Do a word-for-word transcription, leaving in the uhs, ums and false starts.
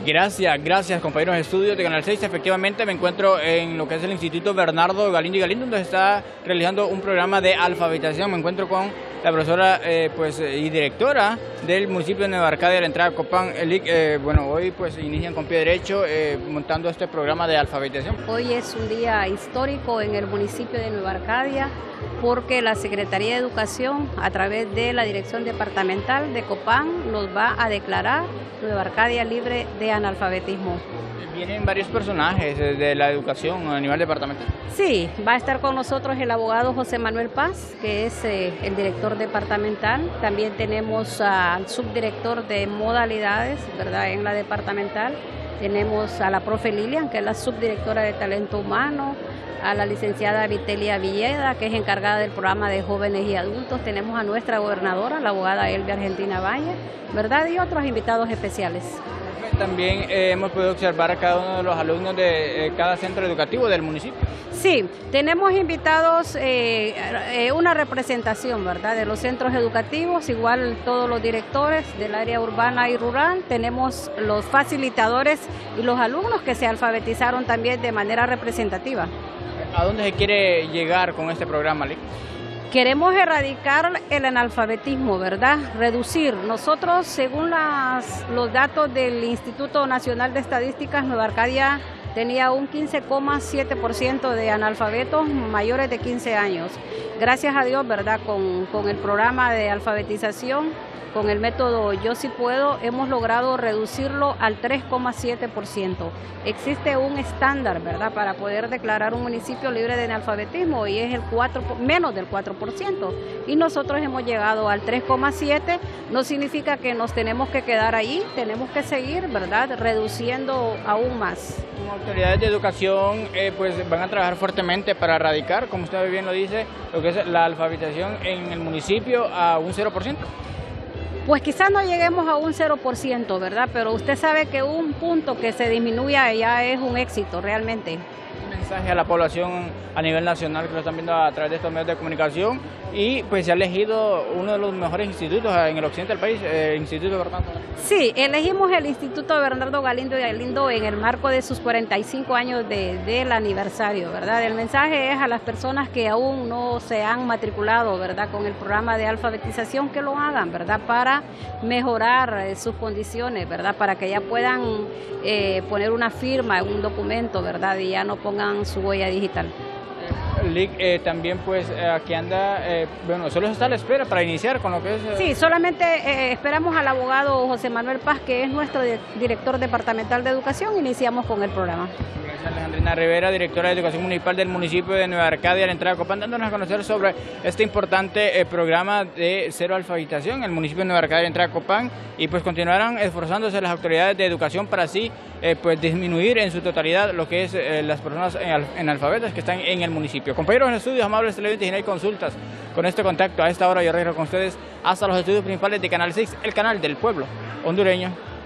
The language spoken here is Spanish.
Gracias, gracias compañeros de estudio de Canal seis. Efectivamente me encuentro en lo que es el Instituto Bernardo Galindo y Galindo, donde está realizando un programa de alfabetización. Me encuentro con la profesora eh, pues, y directora del municipio de Nueva Arcadia, de la entrada a Copán. Eh, bueno, hoy pues inician con pie derecho eh, montando este programa de alfabetización. Hoy es un día histórico en el municipio de Nueva Arcadia porque la Secretaría de Educación, a través de la Dirección Departamental de Copán, nos va a declarar Nueva Arcadia libre de analfabetismo. Vienen varios personajes de la educación a nivel departamental. Sí, va a estar con nosotros el abogado José Manuel Paz, que es eh, el director departamental. También tenemos al subdirector de modalidades, ¿verdad?, en la departamental. Tenemos a la profe Lilian, que es la subdirectora de talento humano, a la licenciada Vitelia Villeda, que es encargada del programa de jóvenes y adultos. Tenemos a nuestra gobernadora, la abogada Elvia Argentina Valle, ¿verdad?, y otros invitados especiales. También eh, hemos podido observar a cada uno de los alumnos de eh, cada centro educativo del municipio. Sí, tenemos invitados, eh, eh, una representación, ¿verdad?, de los centros educativos, igual todos los directores del área urbana y rural. Tenemos los facilitadores y los alumnos que se alfabetizaron también de manera representativa. ¿A dónde se quiere llegar con este programa, Lic? Queremos erradicar el analfabetismo, ¿verdad? Reducir. Nosotros, según las, los datos del Instituto Nacional de Estadísticas, Nueva Arcadia tenía un quince coma siete por ciento de analfabetos mayores de quince años. Gracias a Dios, ¿verdad?, con, con el programa de alfabetización, con el método Yo Sí Puedo, hemos logrado reducirlo al tres coma siete por ciento. Existe un estándar, ¿verdad?, para poder declarar un municipio libre de analfabetismo, y es el cuatro, menos del cuatro por ciento. Y nosotros hemos llegado al tres coma siete por ciento. No significa que nos tenemos que quedar ahí, tenemos que seguir, ¿verdad?, reduciendo aún más. Como autoridades de educación, eh, pues van a trabajar fuertemente para erradicar, como usted bien lo dice, lo que es la alfabetización en el municipio a un cero por ciento. Pues quizás no lleguemos a un cero por ciento, ¿verdad? Pero usted sabe que un punto que se disminuya ya es un éxito realmente. Un mensaje a la población a nivel nacional que lo están viendo a través de estos medios de comunicación, y pues se ha elegido uno de los mejores institutos en el occidente del país, el Instituto Bernardo. Sí, elegimos el Instituto Bernardo Galindo y Galindo en el marco de sus cuarenta y cinco años de, del aniversario, ¿verdad? El mensaje es a las personas que aún no se han matriculado, ¿verdad?, con el programa de alfabetización, que lo hagan, ¿verdad?, para mejorar eh, sus condiciones, ¿verdad?, para que ya puedan eh, poner una firma en un documento, ¿verdad?, y ya no pongan su huella digital. Lic, eh, también pues eh, aquí anda, eh, bueno, solo está a la espera para iniciar con lo que es... Eh... Sí, solamente eh, esperamos al abogado José Manuel Paz, que es nuestro de, director departamental de educación, iniciamos con el programa. Gracias, Alejandrina Rivera, directora de Educación Municipal del municipio de Nueva Arcadia, la entrada a Copán, dándonos a conocer sobre este importante eh, programa de cero alfabetización en el municipio de Nueva Arcadia, la entrada a Copán, y pues continuarán esforzándose las autoridades de educación para así eh, pues disminuir en su totalidad lo que es eh, las personas en, en alfabetas que están en el municipio. Compañeros en estudios, amables televidentes, y no hay consultas con este contacto. A esta hora yo regreso con ustedes hasta los estudios principales de Canal seis, el canal del pueblo hondureño.